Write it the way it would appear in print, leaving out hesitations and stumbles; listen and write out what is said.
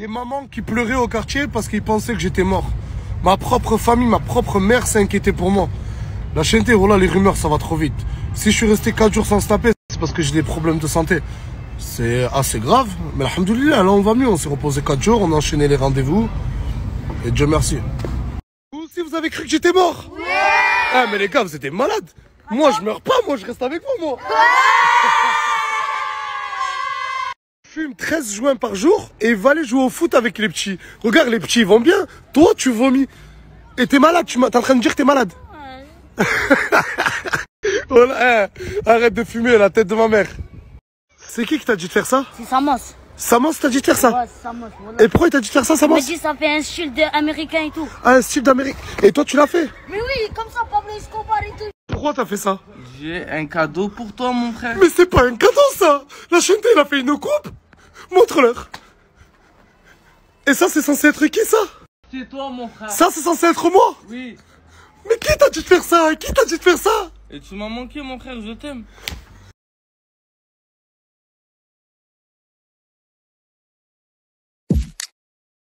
Des mamans qui pleuraient au quartier parce qu'ils pensaient que j'étais mort. Ma propre famille, ma propre mère s'inquiétait pour moi. La chienté, voilà, les rumeurs, ça va trop vite. Si je suis resté 4 jours sans se taper, c'est parce que j'ai des problèmes de santé. C'est assez grave, mais alhamdoulilah, là on va mieux. On s'est reposé 4 jours, on a enchaîné les rendez-vous. Et Dieu merci. Vous aussi, vous avez cru que j'étais mort? Ouais. Ah, mais les gars, vous étiez malades. Moi, je meurs pas, moi, je reste avec vous, moi. Ouais. Je fume 13 joints par jour et va aller jouer au foot avec les petits. Regarde, les petits, ils vont bien. Toi, tu vomis. Et t'es malade, t'es en train de dire que t'es malade. Ouais. Voilà, arrête de fumer, la tête de ma mère. C'est qui t'a dit de faire ça? C'est Samos. Samos t'a dit de faire ça? Ouais, c'est Samos, voilà. Et pourquoi il t'a dit de faire ça, Samos? Il m'a dit ça fait un style américain et tout. Ah, un style d'Amérique. Et toi, tu l'as fait? Mais oui, comme ça, Pablo Escobar et tout. Pourquoi t'as fait ça? J'ai un cadeau pour toi, mon frère. Mais c'est pas un cadeau, ça! La chienté, il a fait une coupe. Montre-leur. Et ça, c'est censé être qui, ça? C'est toi, mon frère. Ça, c'est censé être moi? Oui. Mais qui t'a dit de faire ça? Qui t'a dit de faire ça? Et tu m'as manqué, mon frère, je t'aime.